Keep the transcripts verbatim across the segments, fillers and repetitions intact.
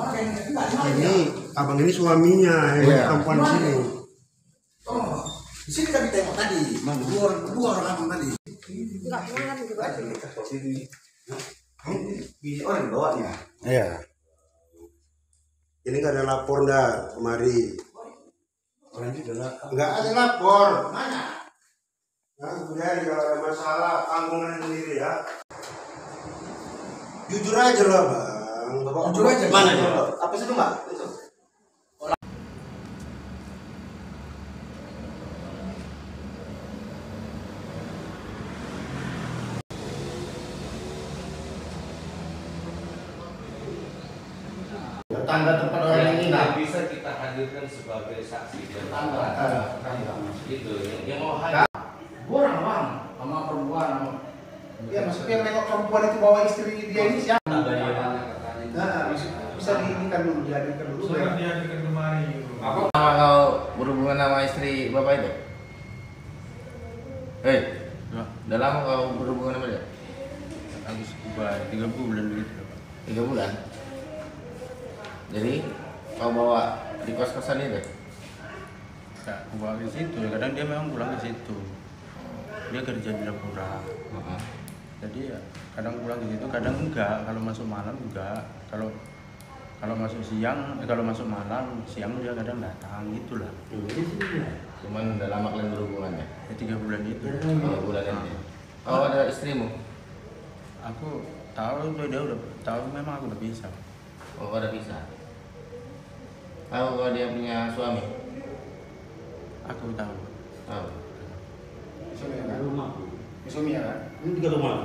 Ini abang ini suaminya yang Iya. di kampungan sini. Oh, di sini kami tengok tadi. Dua orang, dua orang abang tadi. Enggak pulang juga. Ini orang bawanya. Iya. Ini nggak ada lapor dah kemari. Orang itu adalah Nggak ada lapor. Mana? Nah, kemudian kalau ada masalah tanggungan sendiri ya. Jujur aja loh bang. Bapak jujur aja. Mana ya? ya? Apa sih itu mbak? Tetangga tempat orang yang nginap. Bisa kita hadirkan sebagai saksi dia. Tetangga. Itu yang, yang mau hadir. Orang bang, sama perempuan. Sama... Ya maksudnya yang nengok perempuan itu bawa istri dia ini siapa? Nah, bisa, bisa diinikan dulu, dihadirkan dulu. Sudah dihadirkan kemari. Apa nama kau berhubungan sama istri bapak itu? Hei, udah lama kau berhubungan sama dia? Aku sekitar tiga bulan begitu. Tiga bulan. Jadi kau bawa di kos kosan itu? Ya, aku bawa ke situ. Kadang dia memang pulang ke situ. Dia kerja di Dapura. Uh-huh. Jadi ya kadang pulang ke situ, kadang enggak. Kalau masuk malam enggak. Kalau kalau masuk siang, eh, kalau masuk malam, siang dia kadang datang gitulah. Cuman udah lama kalian berhubungannya? Ya, tiga bulan itu. Tiga bulan ini. Kau ada istrimu? Aku tahu tuh dia udah tahu memang aku udah bisa. Oh, kau ada pisah. Tahu kalau dia punya suami? Aku tahu. Tahu. Suaminya kan? Rumahku. Suaminya kan? Ini juga rumahku.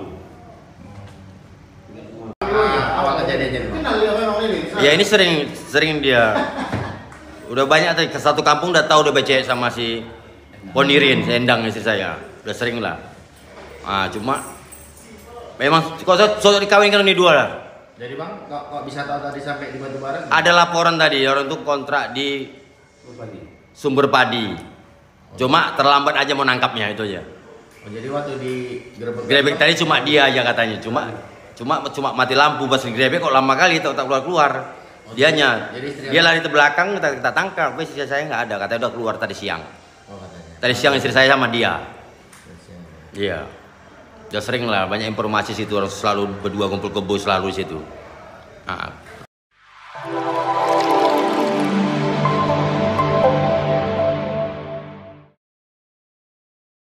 Ah, awal kejadiannya dulu. Kenal dia memang ini. Ya ini sering sering dia. Udah banyak tadi ke satu kampung udah tahu udah becek sama si Ponirin, Endang istri saya. Udah sering lah. Ah cuma memang kok saya so, dikawinkan ini dua lah. Jadi bang, kok, kok bisa tahu tadi sampai di Batu Bara? Ada laporan tadi orang tuh kontrak di Sumber Padi. Cuma terlambat aja mau nangkapnya itu aja. Oh, jadi waktu di gerebek Grebek tadi cuma dia aja katanya. Cuma cuma cuma mati lampu pas grebek kok lama kali tak keluar keluar. Dianya. jadi istri Dia apa? lari ke belakang kita, kita tangkap. Wes istri saya nggak ada katanya udah keluar tadi siang. Oh, katanya. Tadi siang istri saya sama dia. Terus, Iya. Udah sering lah banyak informasi situ orang selalu berdua kumpul kebo selalu di situ. Nah,